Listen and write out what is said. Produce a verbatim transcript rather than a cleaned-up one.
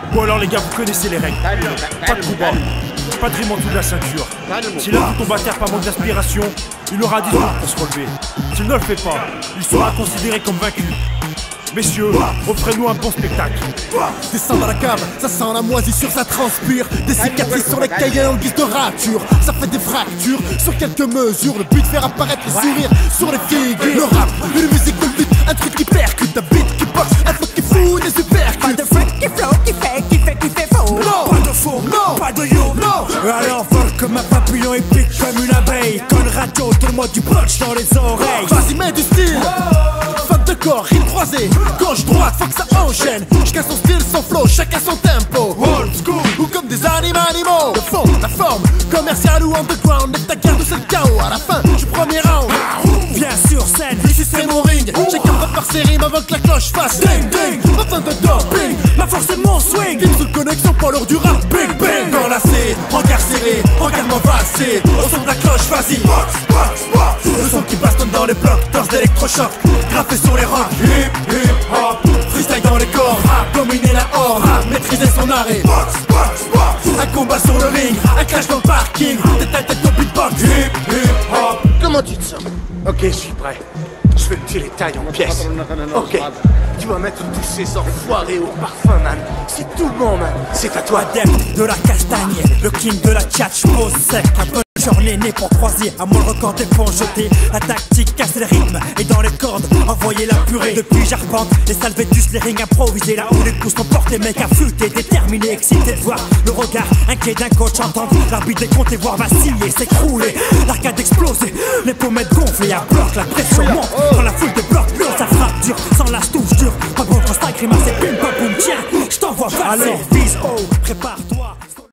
Bon alors les gars, vous connaissez les règles. Pas de combat, pas de rime en dessous de la ceinture. Si l'un de combattant pas manque d'inspiration, il aura dix secondes pour se relever. S'il ne le fait pas, il sera considéré comme vaincu. Messieurs, offrez-nous un bon spectacle. Descends dans la cave, ça sent la moisissure, ça transpire. Des cicatrices sur les cahiers en guise de rature. Ça fait des fractures sur quelques mesures. Le but de faire apparaître les sourires sur les figures. Le rap, une musique de lutte, un truc qui percute, un beat qui boxe, un flow qui fout des super. Pas de freak qui flow, qui fait, qui fait, qui fait faux. Non, pas de faux, non, pas de yo, non. Alors vole comme un papillon et pique comme une abeille. Conne radio, donne-moi du punch dans les oreilles. Vas-y, mets du style. Faute de corps, rime croisé, gauche, droite, faut que ça enchaîne. Chacun son style, son flow, chacun son tempo. Old school, ou comme des animaux animaux. Le fond, la forme, commercial ou underground. Et ta garde, c'est le chaos, à la fin du premier round. Viens sur scène, Ici c'est mon ring. Chacun va par ses rimes avant que la cloche fasse ding ding. Pas besoin de doping, ma force c'est mon swing. Team sous connexion, pas l'heure du rap. Big bang, enlacé, regard serré, regarde-moi valser. Au son de la cloche, vas-y, box, box, box. Le son qui bastonne dans les blocs, danse d'électrochoc, graffé sur les rangs. Hip, hip, hop, freestyle dans les corps, dominer la horde, maîtriser son arrêt. Box, box, box. Un combat sur le ring, un clash dans le parking, des têtes têtes au beatbox. Hip, hip, hop. Comment tu te sens? Ok, je suis prêt. Je vais te les tailles en pièces. Ok, tu vas mettre tous ces enfoirés au parfum, man. C'est tout bon, man. C'est à toi. Adepte de la castagne, le king de la tchatch, pose sec. Un peu journée né pour croiser, à mon record des ponts jetés. La tactique casse le rythme, et dans les cordes, envoyer la purée. Depuis j'arpente, les salvétus, les rings improvisés. Là où les coups sont portés, mec affûté, déterminé, excité de voir le regard inquiet d'un coach. Entendre l'arbitre décompter, voir vaciller, s'écrouler. L'arcade exploser, les pommettes gonflées à bloc, la pression monte. Quand la foule débloque, ça frappe dur, sans la touche dure. Pas bon quand c'est grimace, c'est pim pam boum, tiens, je t'envoie passer. Alors vise haut, prépare-toi.